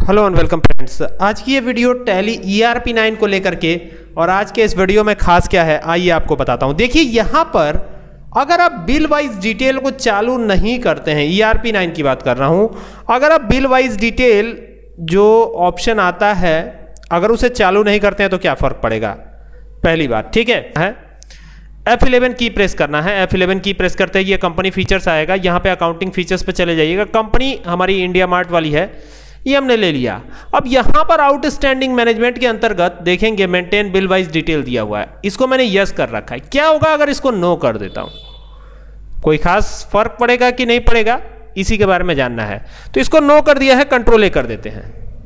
Hello and welcome friends. आज की ये वीडियो टैली ERP9 को लेकर के, और आज के इस वीडियो में खास क्या है आइए आपको बताता हूं। देखिए यहां पर अगर आप बिल वाइज डिटेल को चालू नहीं करते हैं, ERP9 की बात कर रहा हूं, अगर आप बिल वाइज डिटेल जो ऑप्शन आता है अगर उसे चालू नहीं करते हैं तो क्या फर्क पड़ेगा। पहली बात ठीक है F11 की प्रेस करना है। F11 की प्रेस करते ही ये कंपनी फीचर्स आएगा। यहाँ पे अकाउंटिंग फीचर्स पे चले जाइएगा। कंपनी हमारी इंडिया मार्ट वाली है, ये हमने ले लिया। अब यहाँ पर आउटस्टैंडिंग मैनेजमेंट के अंतर्गत देखेंगे मेंटेन बिल वाइज डिटेल दिया हुआ है, इसको मैंने यस कर रखा है। क्या होगा अगर इसको नो कर देता हूँ, कोई खास फर्क पड़ेगा कि नहीं पड़ेगा, इसी के बारे में जानना है। तो इसको नो कर दिया है, कंट्रोल ए कर देते हैं।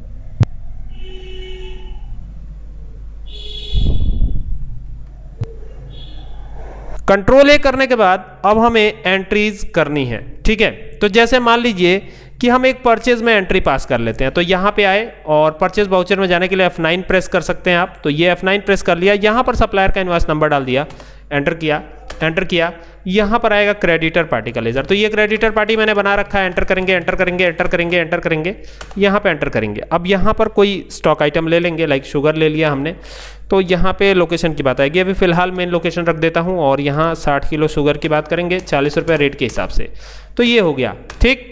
कंट्रोल ए करने के बाद अब हमें एंट्रीज करनी है। ठीक है, तो जैसे मान लीजिए कि हम एक परचेज में एंट्री पास कर लेते हैं, तो यहाँ पे आए और परचेज वाउचर में जाने के लिए F9 प्रेस कर सकते हैं आप। तो ये F9 प्रेस कर लिया, यहाँ पर सप्लायर का इनवॉइस नंबर डाल दिया, एंटर किया। यहाँ पर आएगा क्रेडिटर पार्टी का लेजर। तो ये क्रेडिटर पार्टी मैंने बना रखा है, एंटर करेंगे, यहाँ पे एंटर करेंगे। अब यहाँ पर कोई स्टॉक आइटम ले लेंगे, लाइक शुगर ले लिया हमने, तो यहाँ पे लोकेशन की बात आएगी। अभी फिलहाल मेन लोकेशन रख देता हूँ और यहाँ 60 किलो शुगर की बात करेंगे 40 रुपये रेट के हिसाब से। तो ये हो गया। ठीक,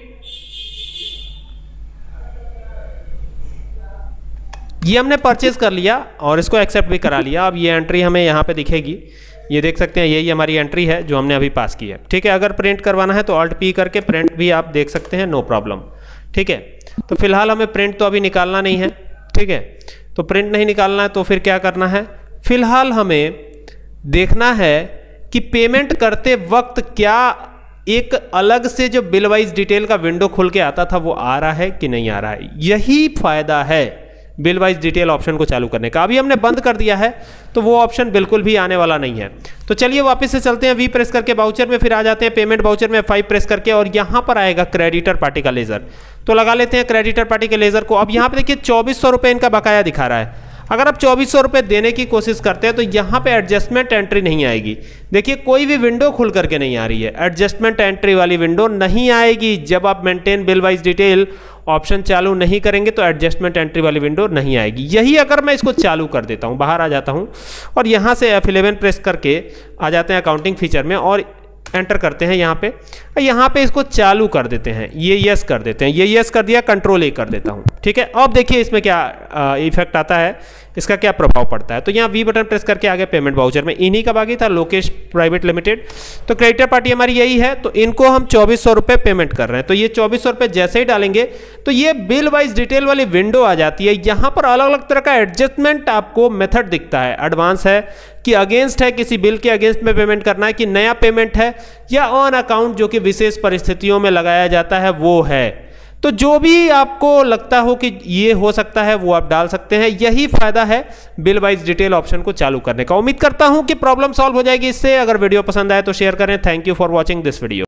ये हमने परचेज कर लिया और इसको एक्सेप्ट भी करा लिया। अब ये एंट्री हमें यहाँ पे दिखेगी, ये देख सकते हैं, यही हमारी एंट्री है जो हमने अभी पास की है। ठीक है, अगर प्रिंट करवाना है तो Alt P करके प्रिंट भी आप देख सकते हैं, नो प्रॉब्लम। ठीक है, तो फिलहाल हमें प्रिंट तो अभी निकालना नहीं है। ठीक है, तो प्रिंट नहीं निकालना है तो फिर क्या करना है, फिलहाल हमें देखना है कि पेमेंट करते वक्त क्या एक अलग से जो बिल वाइज डिटेल का विंडो खुल के आता था वो आ रहा है कि नहीं आ रहा है। यही फायदा है बिल वाइज डिटेल ऑप्शन को चालू करने का। अभी हमने बंद कर दिया है तो वो ऑप्शन बिल्कुल भी आने वाला नहीं है। तो चलिए वापस से चलते हैं, V प्रेस करके बाउचर में, फिर आ जाते हैं पेमेंट बाउचर में, F5 प्रेस करके, और यहाँ पर आएगा क्रेडिटर पार्टी का लेजर। तो लगा लेते हैं क्रेडिटर पार्टी के लेजर को। अब यहाँ पे देखिए 2400 रुपये इनका बकाया दिखा रहा है। अगर आप 2400 रुपये देने की कोशिश करते हैं तो यहाँ पे एडजस्टमेंट एंट्री नहीं आएगी। देखिए कोई भी विंडो खुल करके नहीं आ रही है, एडजस्टमेंट एंट्री वाली विंडो नहीं आएगी। जब आप maintain bill wise detail option चालू नहीं करेंगे तो एडजस्टमेंट एंट्री वाली विंडो नहीं आएगी। यही अगर मैं इसको चालू कर देता हूँ, बाहर आ जाता हूँ और यहाँ से F11 प्रेस करके आ जाते हैं अकाउंटिंग फीचर में और एंटर करते हैं यहाँ पे इसको चालू कर देते हैं, ये यस कर देते हैं। ये यस कर दिया, कंट्रोल ए कर देता हूँ। ठीक है, अब देखिए इसमें क्या इफेक्ट आता है, इसका क्या प्रभाव पड़ता है। तो यहाँ V बटन प्रेस करके आगे पेमेंट वाउचर में, इन्हीं का बाकी था, लोकेश प्राइवेट लिमिटेड। तो क्रेडिटर पार्टी हमारी यही है, तो इनको हम 2400 रुपये पेमेंट कर रहे हैं। तो ये 2400 रुपये जैसे ही डालेंगे तो ये बिल वाइज डिटेल वाली विंडो आ जाती है। यहाँ पर अलग अलग तरह का एडजस्टमेंट आपको मेथड दिखता है, एडवांस है कि अगेंस्ट है, किसी बिल के अगेंस्ट में पेमेंट करना है, कि नया पेमेंट है, या ऑन अकाउंट जो कि विशेष परिस्थितियों में लगाया जाता है वो है। तो जो भी आपको लगता हो कि ये हो सकता है वो आप डाल सकते हैं। यही फायदा है बिल वाइज डिटेल ऑप्शन को चालू करने का। उम्मीद करता हूं कि प्रॉब्लम सॉल्व हो जाएगी इससे। अगर वीडियो पसंद आए तो शेयर करें। Thank you for watching this video.